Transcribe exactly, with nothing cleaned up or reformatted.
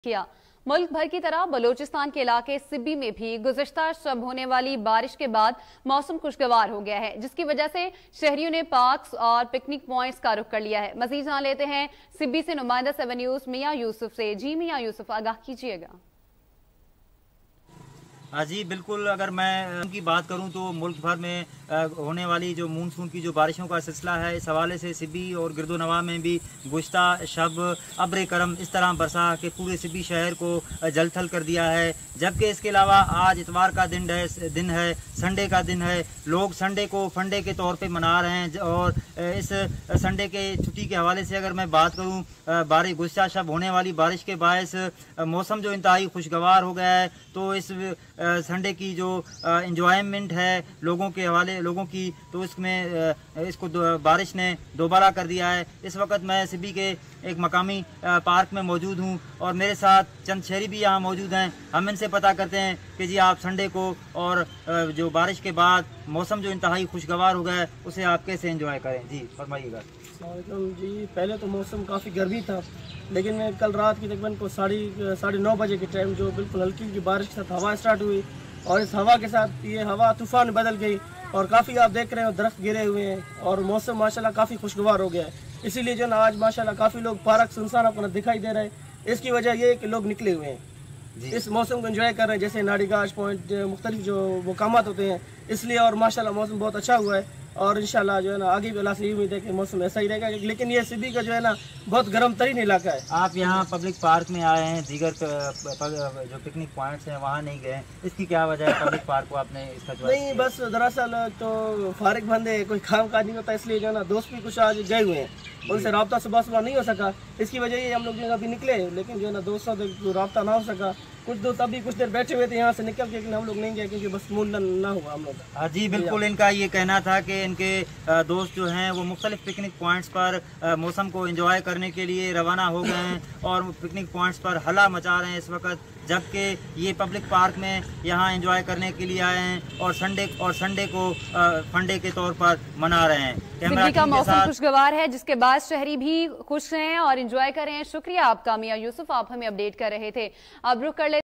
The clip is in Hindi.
किया। मुल्क भर की तरह बलूचिस्तान के इलाके सिब्बी में भी गुज़श्ता शब होने वाली बारिश के बाद मौसम खुशगवार हो गया है, जिसकी वजह से शहरियों ने पार्क्स और पिकनिक पॉइंट्स का रुख कर लिया है। मजीद जान लेते हैं सिब्बी से नुमाइंदा सेवन न्यूज़ मियां यूसुफ से। जी मियां यूसुफ, आगाह कीजिएगा। हाँ जी बिल्कुल, अगर मैं उनकी बात करूं तो मुल्क भर में होने वाली जो मानसून की जो बारिशों का सिलसिला है, इस हवाले से सिब्बी और गिरदोनवा में भी गुज़श्ता शब अब्र करम इस तरह बरसा कि पूरे सिब्बी शहर को जलथल कर दिया है। जबकि इसके अलावा आज इतवार का दिन है दिन है संडे का दिन है। लोग संडे को फंडे के तौर पे मना रहे हैं और इस संडे के छुट्टी के हवाले से अगर मैं बात करूँ, बारिश गुज़श्ता शब होने वाली बारिश के बायस मौसम जो इंतहाई खुशगवार हो गया है, तो इस संडे की जो इंजॉयमेंट है लोगों के हवाले लोगों की, तो इसमें इसको बारिश ने दोबारा कर दिया है। इस वक्त मैं सिब्बी के एक मकामी पार्क में मौजूद हूं और मेरे साथ चंद शहरी भी यहाँ मौजूद हैं। हम इनसे पता करते हैं कि जी आप संडे को और जो बारिश के बाद मौसम जो इंतहाई खुशगवार हो गया है उसे आप कैसे एंजॉय करें। जी फरमाइएगा। जी पहले तो मौसम काफ़ी गर्मी था, लेकिन मैं कल रात की तकरीबन को साढ़े साढ़े नौ बजे के टाइम जो बिल्कुल हल्की की बारिश के साथ हवा स्टार्ट हुई और इस हवा के साथ ये हवा तूफान में बदल गई और काफ़ी आप देख रहे हो दरख्त गिरे हुए हैं और मौसम माशाल्लाह काफ़ी खुशगवार हो गया है। इसीलिए जो ना आज माशाल्लाह काफ़ी लोग पार्क सुनसान आपको दिखाई दे रहे हैं। इसकी वजह ये है कि लोग निकले हुए हैं, इस मौसम को एंजॉय कर रहे हैं, जैसे नाड़ीगाश पॉइंट मुख्तलिफ जो मकामात होते हैं, इसलिए और माशाल्लाह मौसम बहुत अच्छा हुआ है और इंशाल्लाह जो है ना आगे भी अल्लाह से उम्मीद है कि मौसम ऐसा ही रहेगा। लेकिन ये सिब्बी का जो है ना बहुत गर्म तरीन इलाका है। आप यहाँ पब्लिक पार्क में आए हैं, दीगर जो पिकनिक पॉइंट्स हैं वहाँ नहीं गए, इसकी क्या वजह है? पब्लिक पार्क को आपने इसका जो नहीं, बस दरअसल तो फारिग बंदे कोई काम काज नहीं होता, इसलिए जो है ना दोस्त भी कुछ आज गए हुए हैं, उनसे रब्ता सुबह सुबह नहीं हो सका। इसकी वजह ये हम लोग जो अभी निकले, लेकिन जो है ना दोस्तों से रब्ता ना हो सका। कुछ दोस्त अभी कुछ देर बैठे हुए थे यहाँ से निकल के, लेकिन हम लोग नहीं गए क्योंकि बस मूड ना हुआ हम लोग। जी बिल्कुल, इनका ये कहना था कि इनके दोस्त जो हैं वो मुख्तलिफ पिकनिक पॉइंट्स पर मौसम को एंजॉय करने के लिए रवाना हो गए हैं और पिकनिक पॉइंट्स पर हल्ला मचा रहे हैं इस वक्त, जबकि ये पब्लिक पार्क में यहाँ एंजॉय करने के लिए आए हैं और संडे और संडे को फंडे के तौर पर मना रहे हैं। सिब्बी का मौसम खुशगवार है, जिसके बाद शहरी भी खुश हैं और एंजॉय कर रहे हैं। शुक्रिया आपका मियां यूसुफ, आप हमें अपडेट कर रहे थे। अब रुक कर ले